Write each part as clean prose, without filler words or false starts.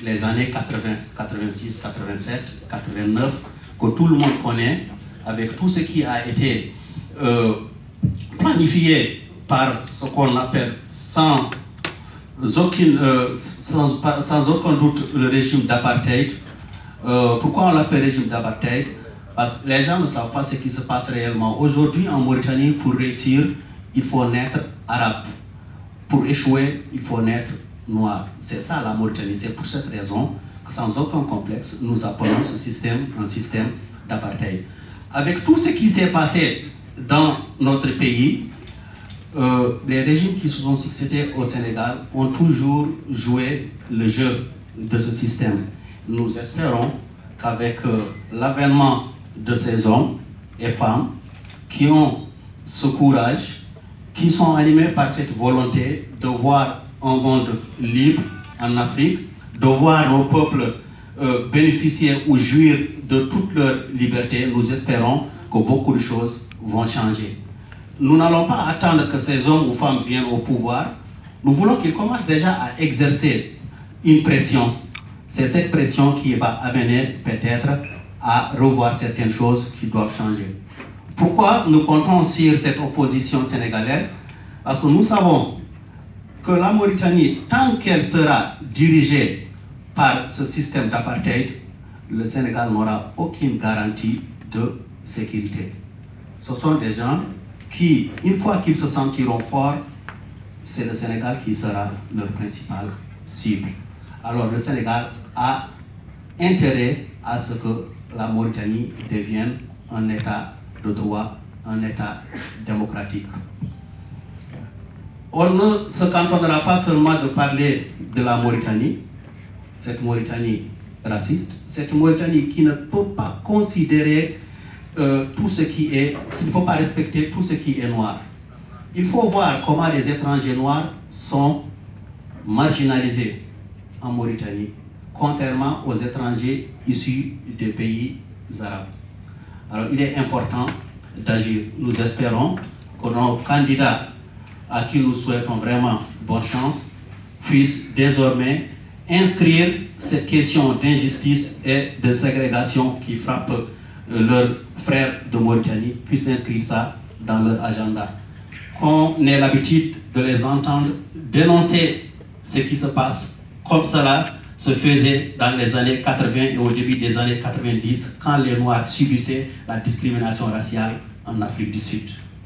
les années 80, 86, 87, 89, que tout le monde connaît, avec tout ce qui a été planifié par ce qu'on appelle sans aucun doute le régime d'apartheid. Pourquoi on l'appelle régime d'apartheid? Parce que les gens ne savent pas ce qui se passe réellement. Aujourd'hui, en Mauritanie, pour réussir, il faut naître arabe. Pour échouer, il faut naître noir. C'est ça la Mauritanie. C'est pour cette raison que sans aucun complexe, nous appelons ce système un système d'apartheid. Avec tout ce qui s'est passé dans notre pays, les régimes qui se sont succédés au Sénégal ont toujours joué le jeu de ce système. Nous espérons qu'avec l'avènement de ces hommes et femmes qui ont ce courage, qui sont animés par cette volonté de voir un monde libre en Afrique, de voir nos peuples bénéficier ou jouir de toute leur liberté, nous espérons que beaucoup de choses vont changer. Nous n'allons pas attendre que ces hommes ou femmes viennent au pouvoir. Nous voulons qu'ils commencent déjà à exercer une pression. C'est cette pression qui va amener peut-être à revoir certaines choses qui doivent changer. Pourquoi nous comptons sur cette opposition sénégalaise? Parce que nous savons que la Mauritanie, tant qu'elle sera dirigée par ce système d'apartheid, le Sénégal n'aura aucune garantie de sécurité. Ce sont des gens qui, une fois qu'ils se sentiront forts, c'est le Sénégal qui sera leur principale cible. Alors le Sénégal a intérêt à ce que la Mauritanie devienne un État de droit, un État démocratique. On ne se cantonnera pas seulement de parler de la Mauritanie, cette Mauritanie raciste, cette Mauritanie qui ne peut pas considérer tout ce qui ne peut pas respecter tout ce qui est noir. Il faut voir comment les étrangers noirs sont marginalisés en Mauritanie, contrairement aux étrangers issus des pays arabes. Alors il est important d'agir. Nous espérons que nos candidats, à qui nous souhaitons vraiment bonne chance, puissent désormais inscrire cette question d'injustice et de ségrégation qui frappe leurs frères de Mauritanie, puissent inscrire ça dans leur agenda. Qu'on ait l'habitude de les entendre dénoncer ce qui se passe comme cela se faisait dans les années 80 et au début des années 90, quand les Noirs subissaient la discrimination raciale en Afrique du Sud.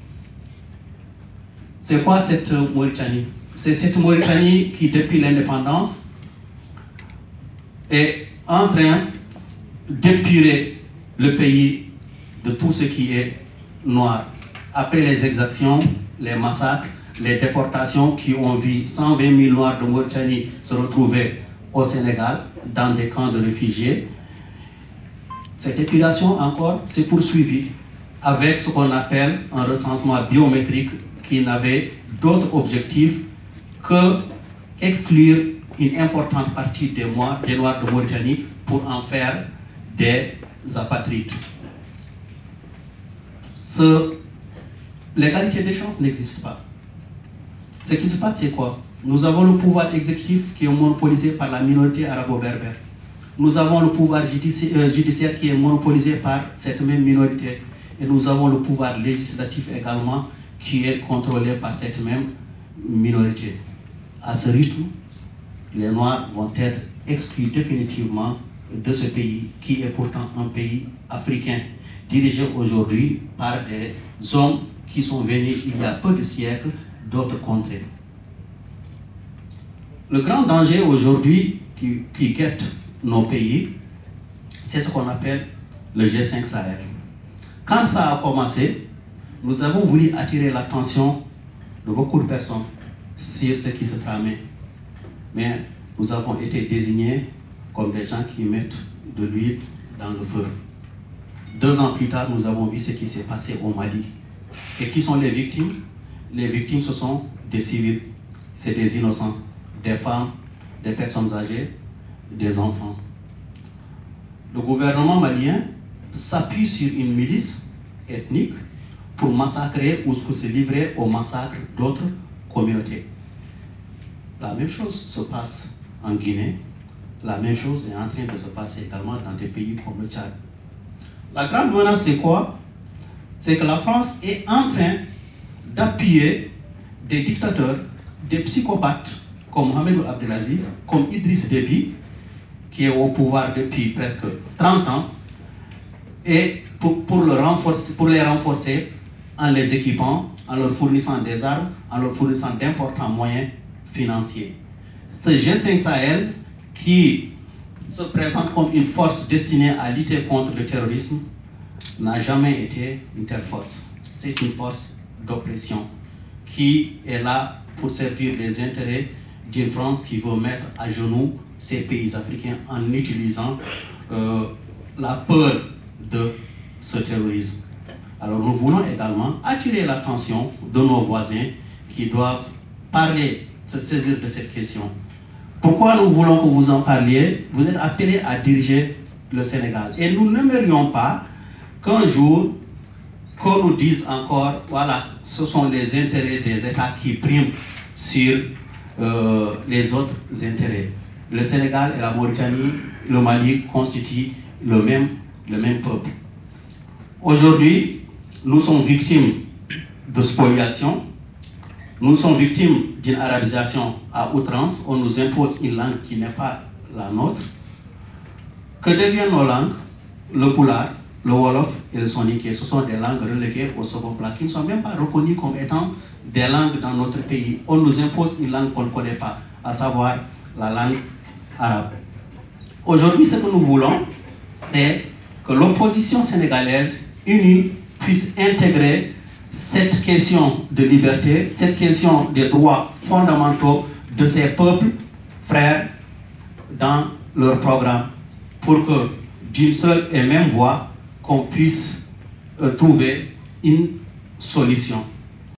C'est quoi cette Mauritanie? C'est cette Mauritanie qui, depuis l'indépendance, est en train d'épurer le pays de tout ce qui est noir. Après les exactions, les massacres, les déportations qui ont vu 120 000 Noirs de Mauritanie se retrouver au Sénégal dans des camps de réfugiés, cette épuration encore s'est poursuivie avec ce qu'on appelle un recensement biométrique qui n'avait d'autre objectif que exclure une importante partie des Noirs de Mauritanie pour en faire des apatrides. L'égalité des chances n'existe pas. Ce qui se passe, c'est quoi? Nous avons le pouvoir exécutif qui est monopolisé par la minorité arabo-berbère. Nous avons le pouvoir judiciaire qui est monopolisé par cette même minorité. Et nous avons le pouvoir législatif également qui est contrôlé par cette même minorité. À ce rythme, les Noirs vont être exclus définitivement de ce pays qui est pourtant un pays africain, dirigé aujourd'hui par des hommes qui sont venus il y a peu de siècles d'autres contrées. Le grand danger aujourd'hui qui guette nos pays, c'est ce qu'on appelle le G5 Sahel. Quand ça a commencé, nous avons voulu attirer l'attention de beaucoup de personnes sur ce qui se tramait. Mais nous avons été désignés comme des gens qui mettent de l'huile dans le feu. 2 ans plus tard, nous avons vu ce qui s'est passé au Mali. Et qui sont les victimes? Les victimes, ce sont des civils, c'est des innocents, des femmes, des personnes âgées, des enfants. Le gouvernement malien s'appuie sur une milice ethnique pour massacrer ou pour se livrer au massacre d'autres communautés. La même chose se passe en Guinée, la même chose est en train de se passer également dans des pays comme le Tchad. La grande menace, c'est quoi? C'est que la France est en train d'appuyer des dictateurs, des psychopathes, comme Mohamed Abdelaziz, comme Idriss Déby, qui est au pouvoir depuis presque 30 ans, et pour les renforcer en les équipant, en leur fournissant des armes, en leur fournissant d'importants moyens financiers. Ce G5 Sahel, qui se présente comme une force destinée à lutter contre le terrorisme, n'a jamais été une telle force. C'est une force d'oppression qui est là pour servir les intérêts d'une France qui veut mettre à genoux ces pays africains en utilisant la peur de ce terrorisme. Alors nous voulons également attirer l'attention de nos voisins qui doivent parler, se saisir de cette question. Pourquoi nous voulons que vous en parliez? Vous êtes appelés à diriger le Sénégal. Et nous n'aimerions pas qu'un jour, qu'on nous dise encore, voilà, ce sont les intérêts des États qui priment sur les autres intérêts. Le Sénégal et la Mauritanie, le Mali constituent le même peuple. Aujourd'hui, nous sommes victimes de spoliation, nous sommes victimes d'une arabisation à outrance. On nous impose une langue qui n'est pas la nôtre. Que deviennent nos langues? Le Pulaar, le Wolof et le Soninké, ce sont des langues reléguées au second plan, qui ne sont même pas reconnues comme étant des langues dans notre pays. On nous impose une langue qu'on ne connaît pas, à savoir la langue arabe. Aujourd'hui, ce que nous voulons, c'est que l'opposition sénégalaise unie puisse intégrer cette question de liberté, cette question des droits fondamentaux de ces peuples frères dans leur programme, pour que d'une seule et même voix, qu'on puisse trouver une solution.